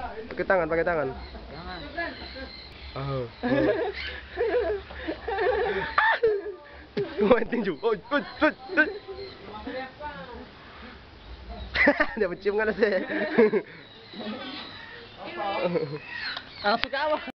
Pakai tangan, pakai tangan. Oh. Main tinju. Oh. Dia mencium kan saya. Langsung ke awal.